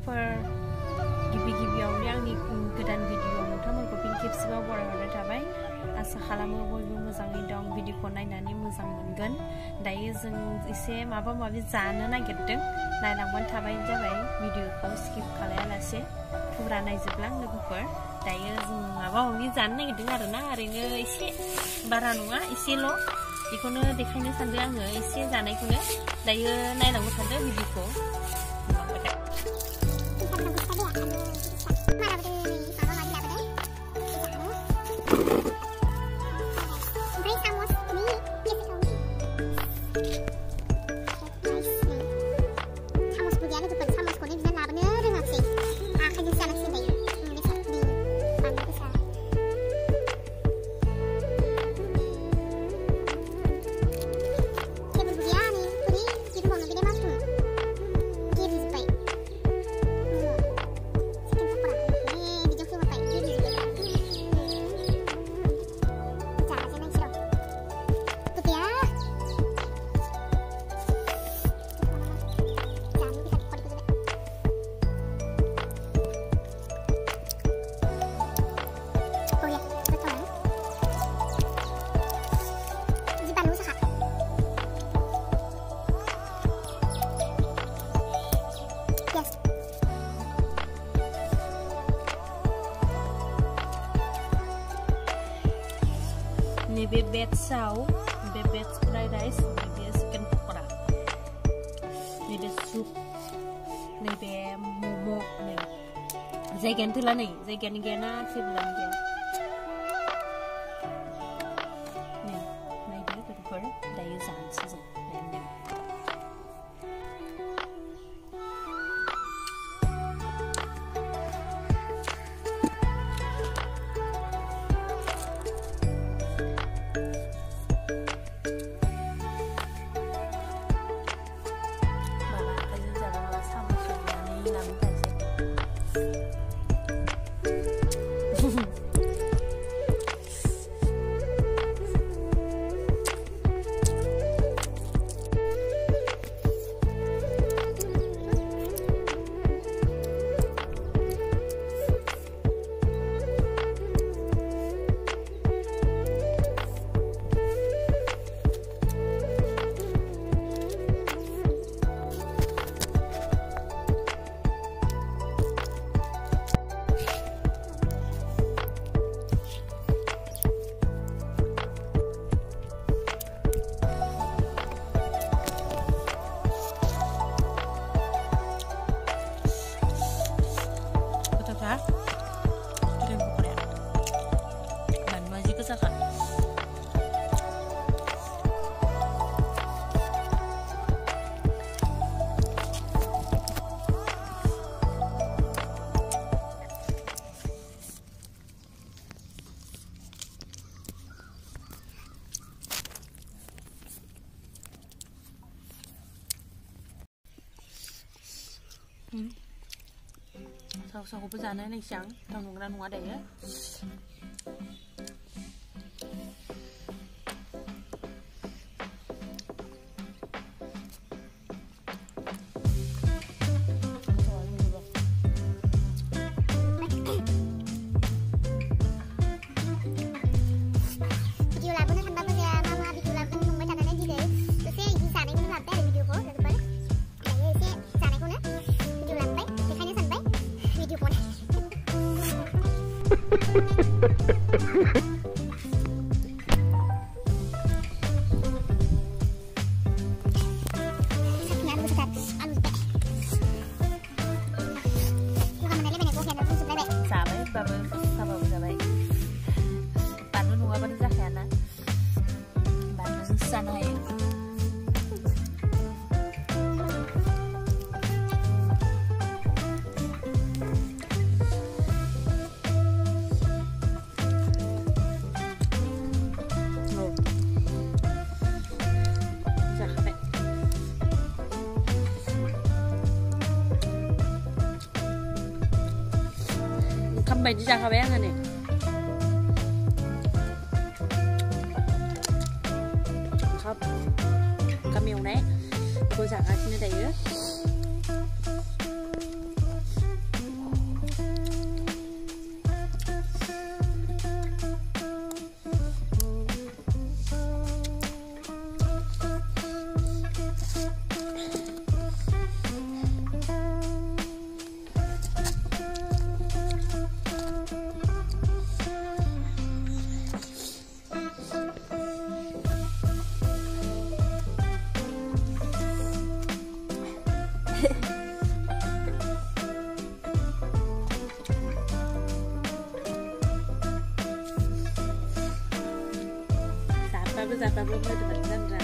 लोगोफोर गिबियावनो आंनि गोदान भिडिअ नोंथांमोनखौ फिन खेबसेबाव बरायहरनाय थाबाय। आसा खालामो बयबो मोजाङै दं, भिडिअखौ नायनानै मोजां मोनगोन। दायो जों एसे माबा माबि जानो नागिरदों, नायलांबानो थाबाय जाबाय, भिडिअखौ स्किप खालायालासे फुरा नायजोबलां लोगोफोर। दायो जों माबा माबि जानो नागिरदों आरोना, ओरैनो एसे बारा नङा एसेल', बेखौनो देखायनो सानदों आङो, एसे जानायखौनो। दायो नायलांबाय थादो भिडिअखौ। Nebe betsau, bebet fried rice, nebe chicken pakora, nebe soup, nebe momo, nih. Zagan tuh lah nih, zagan gana sih bulan dia. Nih, nebe berper, dayu san sih, nebe. Saus-sausku sana nih siang, tanggungan nggak ada ya. Bayi jaga bayangan nih. Kap, kami yang naik, gue jaga sini deh ya. जाबाबो मोदोमानो जाम्रा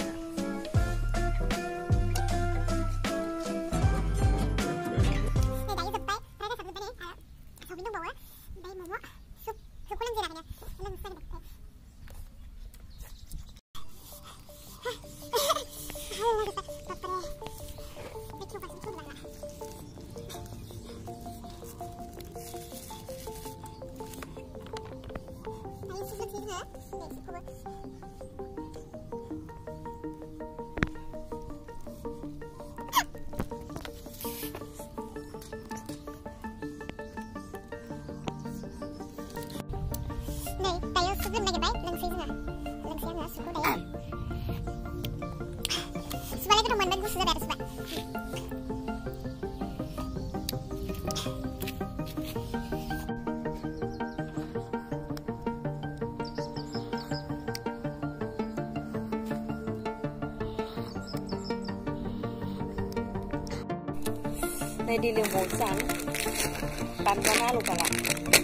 Này, tayo sugod na gabay, langsay na. Langsay na sugod tayo. Subala ka naman gusto na suba. Này đi liều một sáng bán ra na luôn cả lại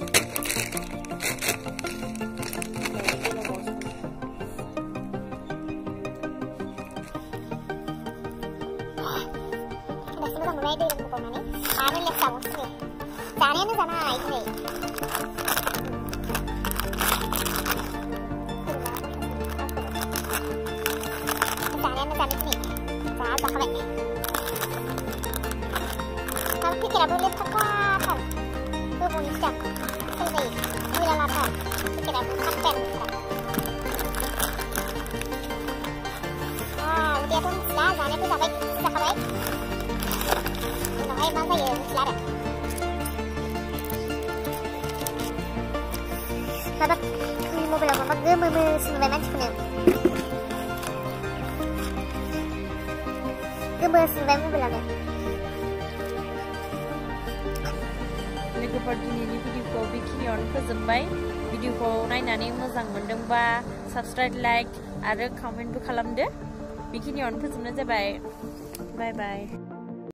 mulai dari bukan ini, anu lihat sama sini. Caranya nih sama ini. Caranya nih sama sini. Cara pakai. Tapi kira boleh pakai. Tuh boleh cak. Selesai. Bila lapar. Kira boleh pakai. Ah, udah tuh sudah. Caranya tuh sampai sampai. Ay, bang kayo, Clara. Dapat mo pala mag-gumasinulan ko na. Gumasinulan mo pala na. लोगोफोर दिनैनि भिडिअखौ बेखिनियावनो फोजोबबाय भिडिअखौ नायनानै मोजां मोनदोंबा subscribe like आरो कमेन्टबो खालामदो बेखिनियावनो फोजोबनाय जाबाय बाय बाय